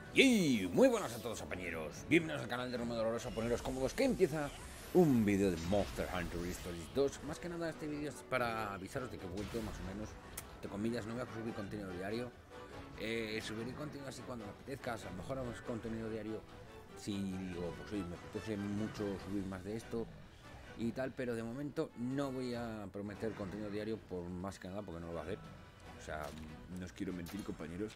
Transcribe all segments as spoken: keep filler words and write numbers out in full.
Y muy buenas a todos, compañeros. Bienvenidos al canal de Roma Dolorosa. Poneros cómodos que empieza un vídeo de Monster Hunter Stories dos. Más que nada este vídeo es para avisaros de que he vuelto más o menos, de comillas. No voy a subir contenido diario. eh, Subiré contenido así cuando me apetezca. A lo mejor hago contenido diario si digo, pues oye, me apetece mucho subir más de esto y tal. Pero de momento no voy a prometer contenido diario, por más que nada porque no lo voy a hacer. O sea, no os quiero mentir, compañeros.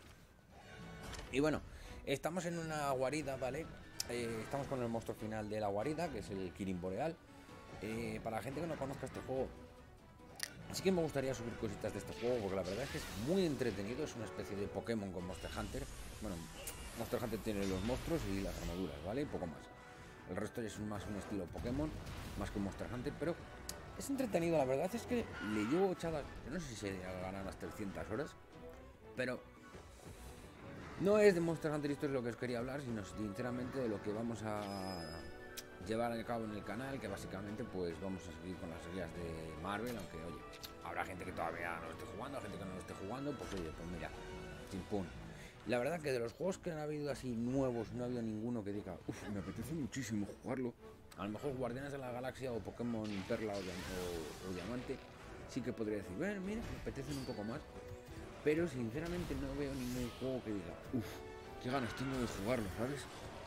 Y bueno, estamos en una guarida, ¿vale? Eh, estamos con el monstruo final de la guarida, que es el Kirin Boreal. Eh, para la gente que no conozca este juego, sí que me gustaría subir cositas de este juego, porque la verdad es que es muy entretenido. Es una especie de Pokémon con Monster Hunter. Bueno, Monster Hunter tiene los monstruos y las armaduras, ¿vale? Y poco más. El resto es más un estilo Pokémon, más que un Monster Hunter, pero es entretenido. La verdad es que le llevo echadas, no sé si se ganan las trescientas horas, pero no es de Monster Hunter Stories lo que os quería hablar, sino sinceramente de lo que vamos a llevar a cabo en el canal, que básicamente pues vamos a seguir con las series de Marvel, aunque oye, habrá gente que todavía no lo esté jugando, gente que no lo esté jugando, pues oye, pues mira, chimpún. La verdad que de los juegos que han habido así nuevos, no ha habido ninguno que diga, uff, me apetece muchísimo jugarlo. A lo mejor Guardianes de la Galaxia o Pokémon Perla o, o, o Diamante sí que podría decir, bueno, mira, me apetecen un poco más. Pero sinceramente no veo ningún juego que diga, uff, qué ganas tengo de jugarlo, ¿sabes?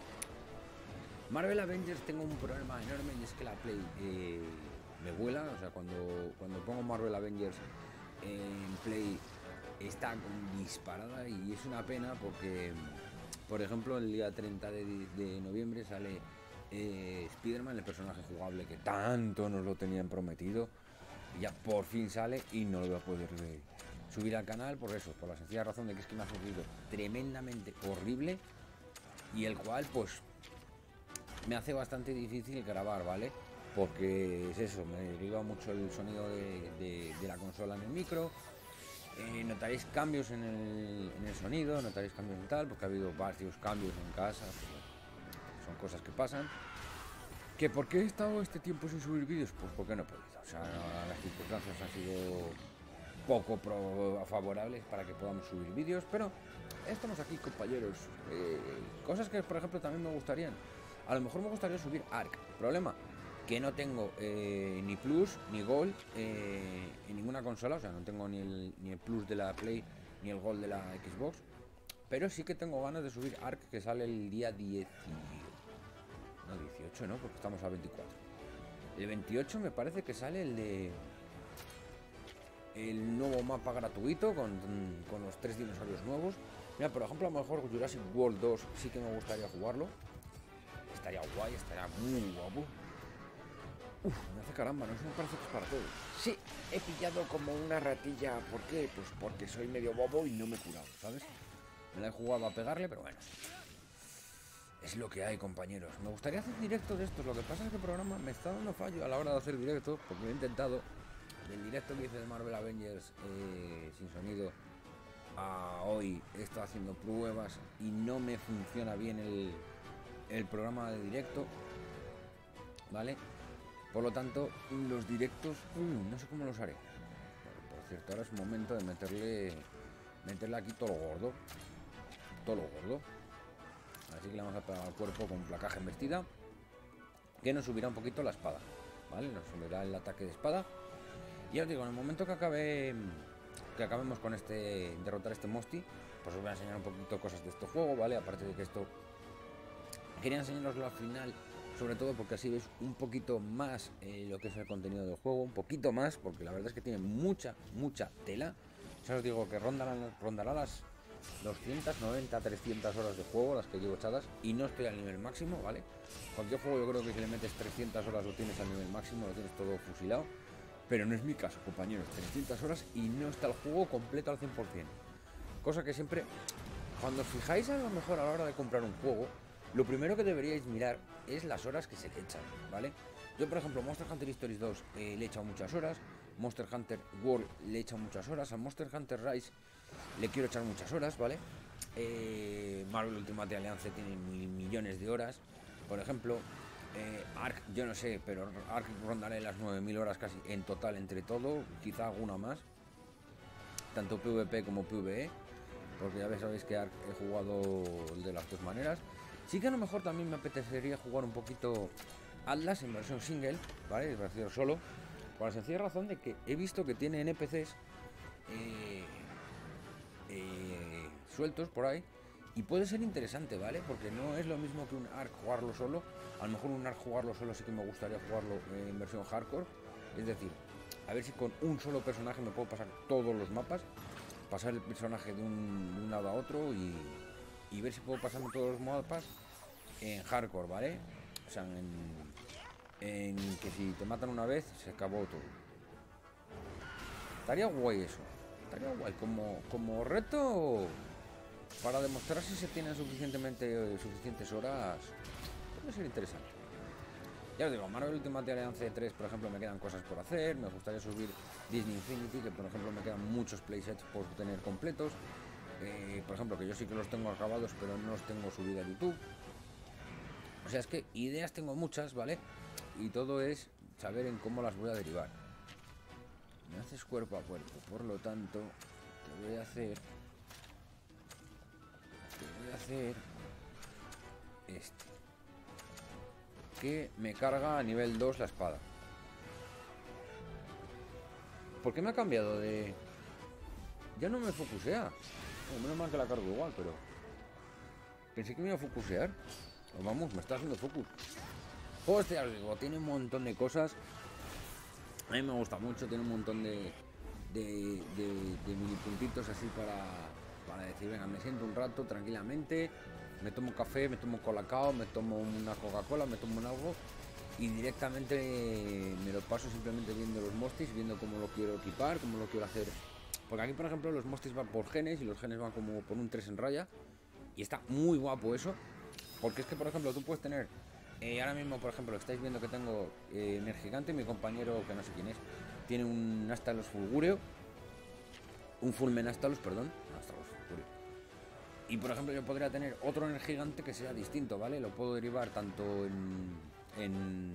Marvel Avengers tengo un problema enorme, y es que la Play eh, me vuela. O sea, cuando, cuando pongo Marvel Avengers en Play está disparada, y es una pena porque, por ejemplo, el día treinta de, de noviembre sale eh, Spider-Man, el personaje jugable que tanto nos lo tenían prometido. Y ya por fin sale y no lo voy a poder ver, subir al canal por eso, por la sencilla razón de que es que me ha salido tremendamente horrible, y el cual pues me hace bastante difícil grabar, ¿vale? Porque es eso, me deriva mucho el sonido de, de, de la consola en el micro. Eh, notaréis cambios en el, en el sonido, notaréis cambios en tal, porque ha habido varios cambios en casa, pues, son cosas que pasan. ¿Que por qué he estado este tiempo sin subir vídeos? Pues porque no he podido. O sea, las circunstancias han sido poco pro favorables para que podamos subir vídeos, pero estamos aquí, compañeros. Eh, cosas que, por ejemplo, también me gustarían. A lo mejor me gustaría subir Ark. Problema, que no tengo eh, ni Plus ni Gold eh, en ninguna consola. O sea, no tengo ni el, ni el Plus de la Play ni el Gold de la Xbox. Pero sí que tengo ganas de subir Ark, que sale el día diez. No, dieciocho no, porque estamos a veinticuatro. El veintiocho me parece que sale el de el nuevo mapa gratuito con, con los tres dinosaurios nuevos. Mira, por ejemplo, a lo mejor Jurassic World dos sí que me gustaría jugarlo. Estaría guay, estaría muy guapo. Uf, me hace caramba, no sé, me parece que es para todo. Sí, he pillado como una ratilla. ¿Por qué? Pues porque soy medio bobo y no me he curado, ¿sabes? Me la he jugado a pegarle, pero bueno. Es lo que hay, compañeros. Me gustaría hacer directo de estos. Lo que pasa es que el programa me está dando fallo a la hora de hacer directo, porque lo he intentado. Del directo que hice de Marvel Avengers eh, sin sonido a hoy he estado haciendo pruebas y no me funciona bien el, el programa de directo, ¿vale? Por lo tanto, los directos uy, no sé cómo los haré. Bueno, por cierto, ahora es momento de meterle meterle aquí todo lo gordo. Todo lo gordo. Así que le vamos a pegar al cuerpo con placaje en vestida, que nos subirá un poquito la espada, ¿vale? Nos subirá el ataque de espada. Y ya os digo, en el momento que acabe que acabemos con este derrotar este Mosti, pues os voy a enseñar un poquito cosas de este juego, ¿vale? Aparte de que esto quería enseñaroslo al final, sobre todo porque así veis un poquito más eh, lo que es el contenido del juego, un poquito más, porque la verdad es que tiene mucha, mucha tela. Ya os digo que rondará, rondará las doscientas noventa, trescientas horas de juego las que llevo echadas, y no estoy al nivel máximo, ¿vale? Cualquier juego yo creo que si le metes trescientas horas lo tienes al nivel máximo, lo tienes todo fusilado, pero no es mi caso, compañeros. Trescientas horas y no está el juego completo al cien por cien. Cosa que siempre, cuando os fijáis a lo mejor a la hora de comprar un juego, lo primero que deberíais mirar es las horas que se le echan, ¿vale? Yo, por ejemplo, Monster Hunter Stories dos eh, le he echado muchas horas, Monster Hunter World le he echado muchas horas, a Monster Hunter Rise le quiero echar muchas horas, ¿vale? Eh, Marvel Ultimate Alliance tiene mil millones de horas, por ejemplo. Eh, Ark, yo no sé, pero Ark rondaré las nueve mil horas casi en total entre todo, quizá alguna más, tanto PvP como PvE. porque ya sabéis que he jugado de las dos maneras. Sí que a lo mejor también me apetecería jugar un poquito Atlas en versión single, ¿vale? En versión solo, por la sencilla razón de que he visto que tiene N P Cs eh, eh, sueltos por ahí, y puede ser interesante, ¿vale? Porque no es lo mismo que un Ark jugarlo solo. A lo mejor un Ark jugarlo solo sí que me gustaría jugarlo en versión hardcore. Es decir, a ver si con un solo personaje me puedo pasar todos los mapas, pasar el personaje de un, de un lado a otro y, y ver si puedo pasarme todos los mapas en hardcore, ¿vale? O sea, en, en que si te matan una vez se acabó todo. Estaría guay eso. Estaría guay como, como reto para demostrar si se tienen suficientemente suficientes horas. Puede ser interesante. Ya os digo, Marvel Ultimate Alliance tres, por ejemplo, me quedan cosas por hacer. Me gustaría subir Disney Infinity, que por ejemplo me quedan muchos playsets por tener completos. Eh, por ejemplo, que yo sí que los tengo acabados, pero no los tengo subidos a YouTube. O sea, es que ideas tengo muchas, ¿vale? Y todo es saber en cómo las voy a derivar. Me haces cuerpo a cuerpo, por lo tanto, te voy a hacer... Te voy a hacer... Este. Que me carga a nivel dos la espada. ¿Por qué me ha cambiado de...? Ya no me focusea. Bueno, menos mal que la cargo igual, pero... Pensé que me iba a focusear. Pues vamos, me está haciendo focus. Hostia, os digo, tiene un montón de cosas. A mí me gusta mucho, tiene un montón de... De, de, de mini puntitos así para... Para decir, venga, me siento un rato tranquilamente... Me tomo café, me tomo colacao, me tomo una Coca-Cola, me tomo un algo y directamente me lo paso simplemente viendo los mostis, viendo cómo lo quiero equipar, cómo lo quiero hacer. Porque aquí, por ejemplo, los mostis van por genes y los genes van como por un tres en raya. Y está muy guapo eso. Porque es que, por ejemplo, tú puedes tener... Eh, ahora mismo, por ejemplo, estáis viendo que tengo eh, Energigante, mi compañero, que no sé quién es, tiene un Astalos Fulgureo. Un Fulmen Astalos, perdón. Astalos Fulgureo. Y por ejemplo yo podría tener otro Energigante que sea distinto, ¿vale? Lo puedo derivar tanto en, en,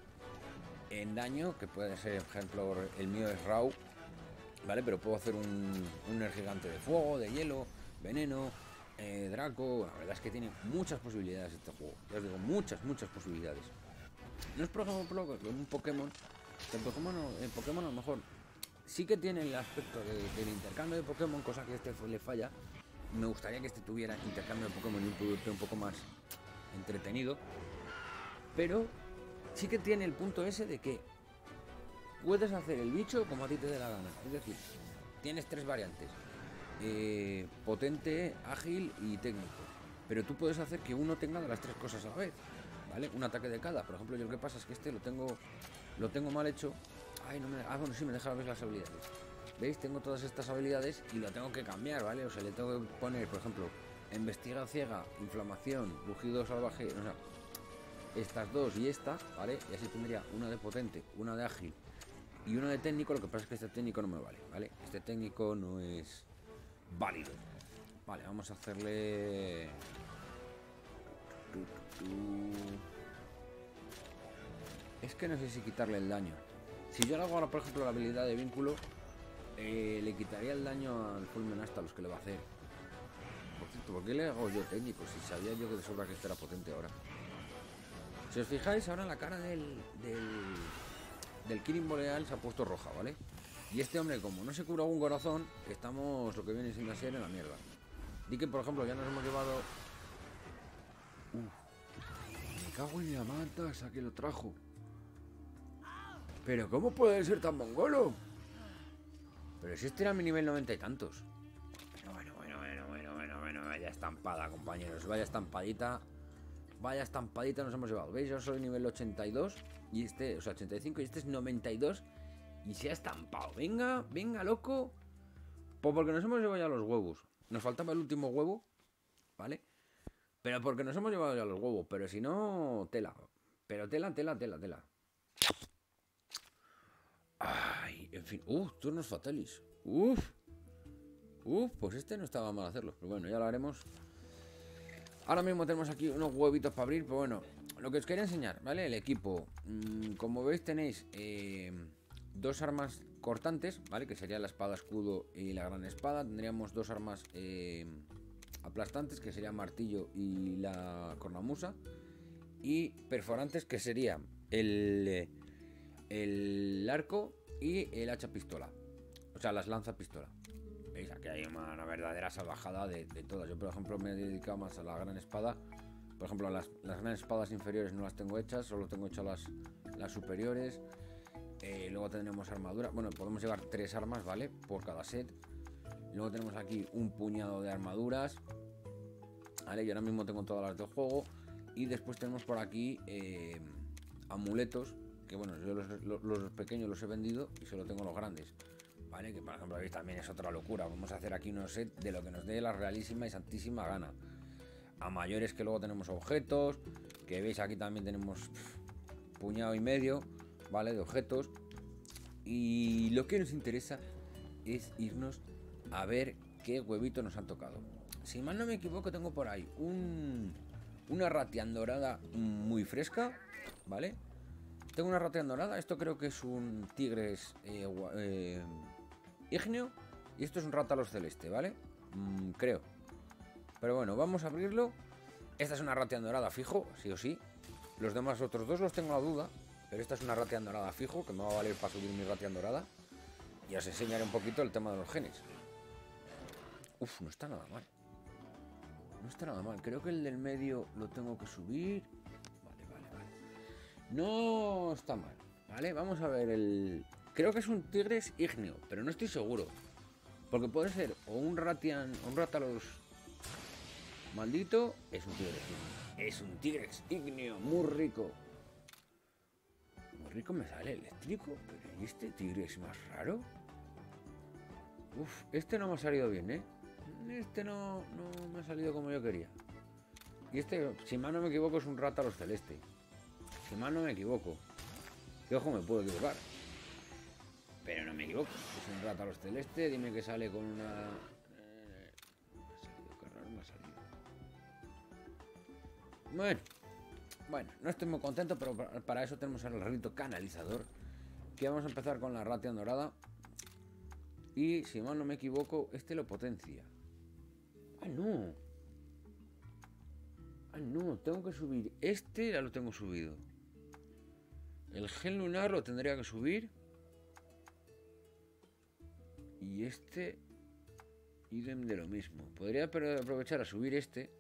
en daño, que puede ser, por ejemplo, el mío es Raw, ¿vale? Pero puedo hacer un, un Energigante de fuego, de hielo, veneno, eh, Draco. La verdad es que tiene muchas posibilidades este juego. Ya os digo, muchas, muchas posibilidades. No es por ejemplo un Pokémon. En Pokémon, en Pokémon a lo mejor sí que tiene el aspecto de, del intercambio de Pokémon, cosa que a este le falla. Me gustaría que este tuviera intercambio de Pokémon y un PvP un poco más entretenido. Pero sí que tiene el punto ese de que puedes hacer el bicho como a ti te dé la gana. Es decir, tienes tres variantes. Eh, potente, ágil y técnico. Pero tú puedes hacer que uno tenga de las tres cosas a la vez. ¿Vale? Un ataque de cada. Por ejemplo, yo lo que pasa es que este lo tengo, lo tengo mal hecho. Ay, no me... Ah, bueno, sí, me deja ver las habilidades. ¿Veis? Tengo todas estas habilidades y lo tengo que cambiar, ¿vale? O sea, le tengo que poner, por ejemplo, embestida ciega, inflamación, rugido salvaje, o sea, estas dos y esta, ¿vale? Y así tendría una de potente, una de ágil y una de técnico. Lo que pasa es que este técnico no me vale, ¿vale? Este técnico no es válido. Vale, vamos a hacerle... Es que no sé si quitarle el daño. Si yo le hago ahora, por ejemplo, la habilidad de vínculo... Eh, le quitaría el daño al Fulmen hasta los que le va a hacer. Por cierto, ¿por qué le hago yo técnico? Si sabía yo que de sobra que este era potente ahora. Si os fijáis, ahora la cara del del, del Kirin Boreal se ha puesto roja, ¿vale? Y este hombre, como no se cura un corazón, estamos lo que viene sin ser en la mierda. Di que, por ejemplo, ya nos hemos llevado... Uf, me cago en la mata, esa que lo trajo. Pero ¿cómo puede ser tan mongolo? Pero si este era mi nivel noventa y tantos. Bueno, bueno, bueno, bueno, bueno, bueno, vaya estampada, compañeros. Vaya estampadita. Vaya estampadita nos hemos llevado. ¿Veis? Yo soy nivel ochenta y dos. Y este, o sea, ochenta y cinco. Y este es noventa y dos. Y se ha estampado. Venga, venga, loco. Pues porque nos hemos llevado ya los huevos. Nos faltaba el último huevo. ¿Vale? Pero porque nos hemos llevado ya los huevos. Pero si no, tela. Pero tela, tela, tela, tela. Ay, en fin. Uf, turnos fatalis. Uf. Uf, pues este no estaba mal hacerlo. Pero bueno, ya lo haremos. Ahora mismo tenemos aquí unos huevitos para abrir. Pero bueno, lo que os quería enseñar, ¿vale? El equipo. Mm, como veis tenéis... Eh, dos armas cortantes, ¿vale? Que sería la espada escudo y la gran espada. Tendríamos dos armas eh, aplastantes, que sería martillo y la cornamusa. Y perforantes, que sería el, el arco y el hacha pistola. O sea, las lanza pistola. ¿Veis? Aquí hay una, una verdadera salvajada de, de todas. Yo, por ejemplo, me he dedicado más a la gran espada. Por ejemplo, las, las grandes espadas inferiores no las tengo hechas, solo tengo hechas las, las superiores. Eh, luego tendremos armadura. Bueno, podemos llevar tres armas, ¿vale? Por cada set. Luego tenemos aquí un puñado de armaduras, ¿vale? Yo ahora mismo tengo todas las del juego. Y después tenemos por aquí eh, amuletos, que bueno, yo los, los, los pequeños los he vendido y solo tengo los grandes, ¿vale? Que por ejemplo, veis, también es otra locura. Vamos a hacer aquí unos set de lo que nos dé la realísima y santísima gana. A mayores, que luego tenemos objetos, que veis aquí también tenemos pff, puñado y medio, ¿vale? De objetos. Y lo que nos interesa es irnos a ver qué huevito nos han tocado. Si mal no me equivoco, tengo por ahí un, una Ratian dorada muy fresca, ¿vale? Tengo una Ratian dorada, esto creo que es un Tigres eh, eh, ígneo, y esto es un Rátalos celeste, ¿vale? Mm, creo. Pero bueno, vamos a abrirlo. Esta es una Ratian dorada fijo, sí o sí. Los demás otros dos los tengo a duda, pero esta es una Ratian dorada fijo, que me va a valer para subir mi Ratian dorada. Y os enseñaré un poquito el tema de los genes. Uf, no está nada mal. No está nada mal. Creo que el del medio lo tengo que subir. Vale, vale, vale. No está mal, ¿vale? Vamos a ver el... Creo que es un Tigres ígneo, pero no estoy seguro. Porque puede ser o un Ratian, un Rátalos maldito. Es un Tigres ígneo. Es un Tigres ígneo, muy rico. Muy rico me sale eléctrico. Pero ¿y este Tigres más raro? Uf, este no me ha salido bien, ¿eh? Este no, no me ha salido como yo quería. Y este, si mal no me equivoco, es un Rátalos celeste. Si mal no me equivoco. Que ojo, me puedo equivocar. Pero no me equivoco. Es un Rátalos celeste. Dime que sale con una... Eh, me ha salido, qué raro me ha salido. Bueno. Bueno, no estoy muy contento, pero para eso tenemos el rito canalizador. Que vamos a empezar con la Ratian dorada. Y si mal no me equivoco, este lo potencia. ¡Ah, no! ¡Ah, no! Tengo que subir. Este ya lo tengo subido. El gen lunar lo tendría que subir. Y este... idem de lo mismo. Podría aprovechar a subir este.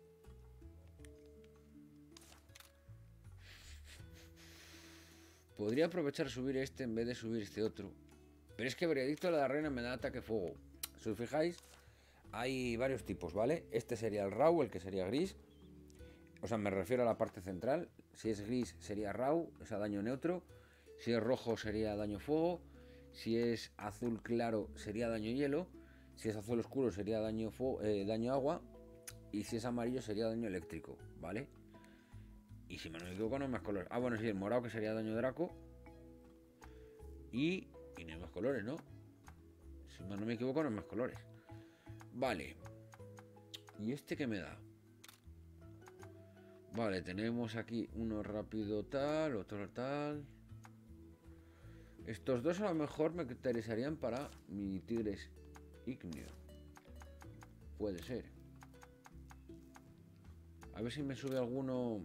Podría aprovechar a subir este en vez de subir este otro. Pero es que Veredicto de la Reina me da ataque fuego. Si os fijáis, hay varios tipos, ¿vale? Este sería el raw, el que sería gris. O sea, me refiero a la parte central. Si es gris sería raw, o sea, daño neutro. Si es rojo sería daño fuego. Si es azul claro sería daño hielo. Si es azul oscuro sería daño, fuego, eh, daño agua. Y si es amarillo sería daño eléctrico, ¿vale? Y si me no me equivoco no hay más colores. Ah, bueno, sí, el morado, que sería daño draco. Y... y no hay más colores, ¿no? Si no me equivoco no hay más colores. Vale. ¿Y este qué me da? Vale, tenemos aquí uno rápido tal, otro tal. Estos dos a lo mejor me interesarían para mi Tigres ígneo. Puede ser. A ver si me sube alguno...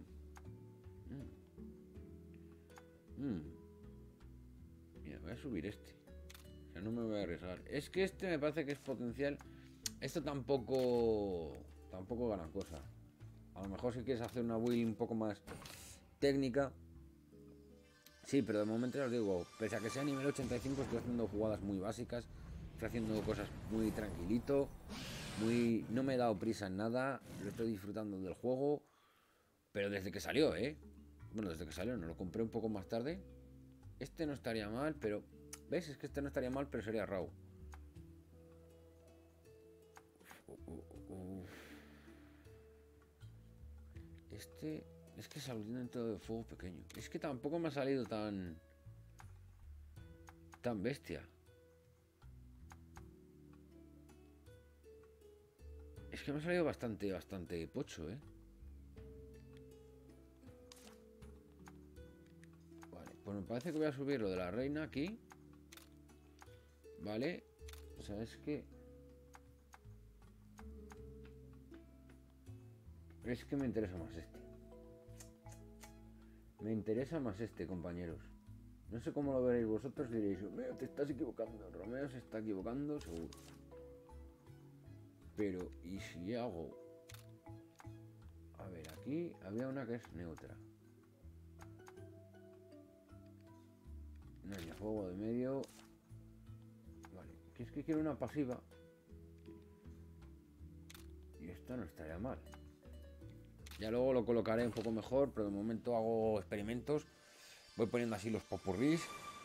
Mm. Mm. Mira, voy a subir este. O sea, no me voy a arriesgar. Es que este me parece que es potencial. Esto tampoco... tampoco gana cosa. A lo mejor si quieres hacer una build un poco más técnica. Sí, pero de momento os digo, pese a que sea nivel ochenta y cinco, estoy haciendo jugadas muy básicas. Estoy haciendo cosas muy tranquilito. Muy... no me he dado prisa en nada. Lo estoy disfrutando del juego. Pero desde que salió, ¿eh? Bueno, desde que salió, no lo compré un poco más tarde. Este no estaría mal, pero... ¿ves? Es que este no estaría mal, pero sería raw. Uf, uf, uf. Este... es que es dentro de fuego pequeño. Es que tampoco me ha salido tan... tan bestia. Es que me ha salido bastante, bastante pocho, ¿eh? Vale, pues me parece que voy a subir lo de la reina aquí. ¿vale? O sea, es que... Es que me interesa más este. Me interesa más este, compañeros. No sé cómo lo veréis vosotros, diréis, Romeo, te estás equivocando. Romeo se está equivocando, seguro. Pero, ¿y si hago? A ver, aquí había una que es neutra. No, ni fuego de medio. Vale, que es que quiero una pasiva. Y esta no estaría mal. Ya luego lo colocaré un poco mejor, pero de momento hago experimentos. Voy poniendo así los popurrís.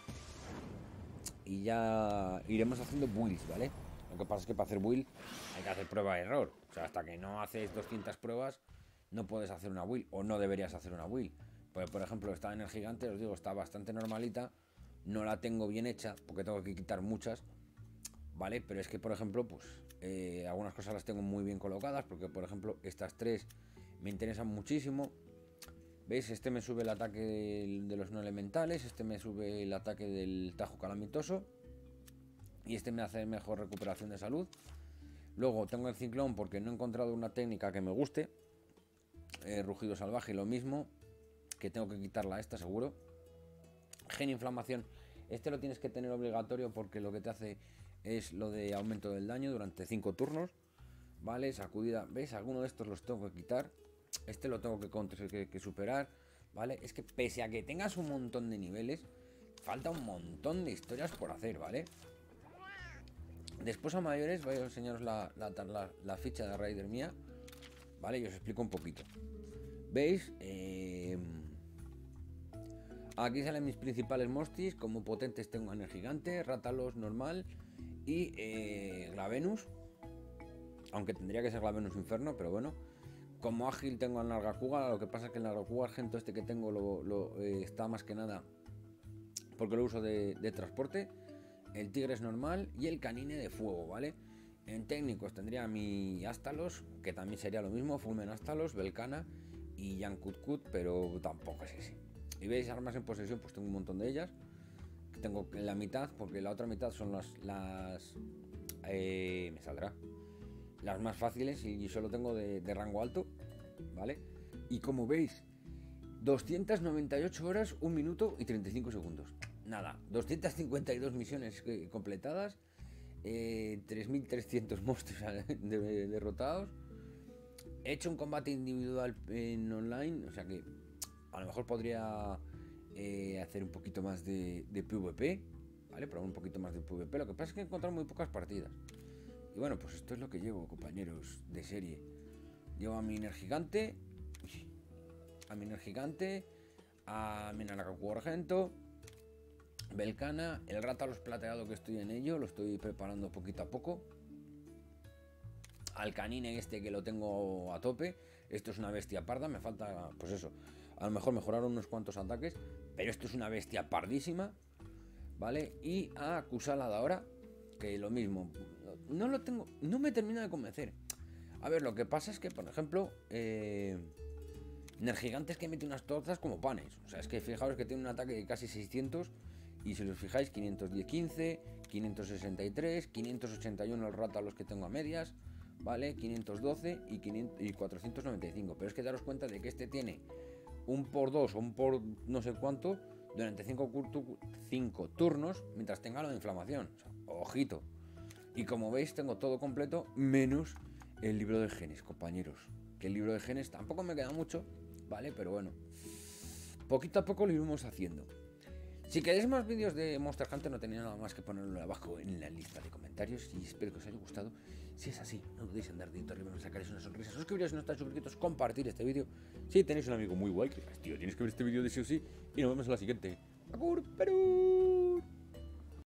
Y ya iremos haciendo builds, ¿vale? Lo que pasa es que para hacer build hay que hacer prueba de error. O sea, hasta que no haces doscientas pruebas, no puedes hacer una build. O no deberías hacer una build. Pues, por ejemplo, esta en el gigante, os digo, está bastante normalita. No la tengo bien hecha, porque tengo que quitar muchas. ¿Vale? Pero es que, por ejemplo, pues eh, algunas cosas las tengo muy bien colocadas. Porque, por ejemplo, estas tres me interesan muchísimo. ¿Veis? Este me sube el ataque de, de los no elementales. Este me sube el ataque del tajo calamitoso. Y este me hace mejor recuperación de salud. Luego tengo el ciclón porque no he encontrado una técnica que me guste. Eh, rugido salvaje, lo mismo. Que tengo que quitarla a esta seguro. Gen inflamación. Este lo tienes que tener obligatorio porque lo que te hace es lo de aumento del daño durante cinco turnos. Vale, sacudida. ¿Veis? Alguno de estos los tengo que quitar. Este lo tengo que, que, que superar. Vale, es que pese a que tengas un montón de niveles, falta un montón de historias por hacer, ¿vale? Después a mayores voy a enseñaros la, la, la, la ficha de Raider mía. Vale, y os explico un poquito. ¿Veis? Eh... Aquí salen mis principales mostis. Como potentes tengo Energigante, Rátalos normal y eh, Glavenus. Aunque tendría que ser Glavenus Inferno, pero bueno. Como ágil tengo al Nargacuga. Lo que pasa es que el Nargacuga argento este que tengo lo, lo, eh, está más que nada porque lo uso de, de transporte. El tigre es normal y el canine de fuego, ¿vale? En técnicos tendría mi Astalos, que también sería lo mismo, Fulmen Astalos, Belcana y Yankutkut, pero tampoco es ese. Y veis, armas en posesión, pues tengo un montón de ellas. Tengo la mitad, porque la otra mitad son las... las eh, me saldrá. Las más fáciles y solo tengo de, de rango alto, ¿vale? Y como veis, doscientas noventa y ocho horas, un minuto y treinta y cinco segundos. Nada, doscientas cincuenta y dos misiones completadas, eh, tres mil trescientos monstruos de, derrotados. He hecho un combate individual en online, o sea que a lo mejor podría eh, hacer un poquito más de, de PvP, ¿vale? Probar un poquito más de PvP. Lo que pasa es que he encontrado muy pocas partidas. Y bueno, pues esto es lo que llevo, compañeros de serie. Llevo a mi Energigante, a mi Energigante, a mi Nargacuga argento, Belcana, el Rátalos plateado que estoy en ello, lo estoy preparando poquito a poco. Al canine este que lo tengo a tope. Esto es una bestia parda, me falta, pues eso, a lo mejor mejorar unos cuantos ataques, pero esto es una bestia pardísima, ¿vale? Y a Kusala de ahora, que lo mismo, no lo tengo, no me termina de convencer. A ver, lo que pasa es que, por ejemplo, eh, Energigante es que mete unas torzas como panes. O sea, es que fijaos que tiene un ataque de casi seiscientos. Y si os fijáis, quinientos diez, quince, quinientos sesenta y tres, quinientos ochenta y uno el Rátalos que tengo a medias, ¿vale? quinientos doce y, quinientos, y cuatrocientos noventa y cinco. Pero es que daros cuenta de que este tiene un por dos o un por no sé cuánto durante cinco turnos mientras tenga lo de inflamación. O sea, ojito. Y como veis, tengo todo completo menos el libro de genes, compañeros. Que el libro de genes tampoco me queda mucho, ¿vale? Pero bueno, poquito a poco lo iremos haciendo. Si queréis más vídeos de Monster Hunter, no tenía nada más que ponerlo abajo en la lista de comentarios. Y espero que os haya gustado. Si es así, no dudéis en dar dedito arriba, me sacaréis una sonrisa. Suscribiros si no estáis suscritos, compartir este vídeo. Si tenéis un amigo muy guay, que tío, tienes que ver este vídeo de sí o sí. Y nos vemos en la siguiente. ¡Agur, Perú!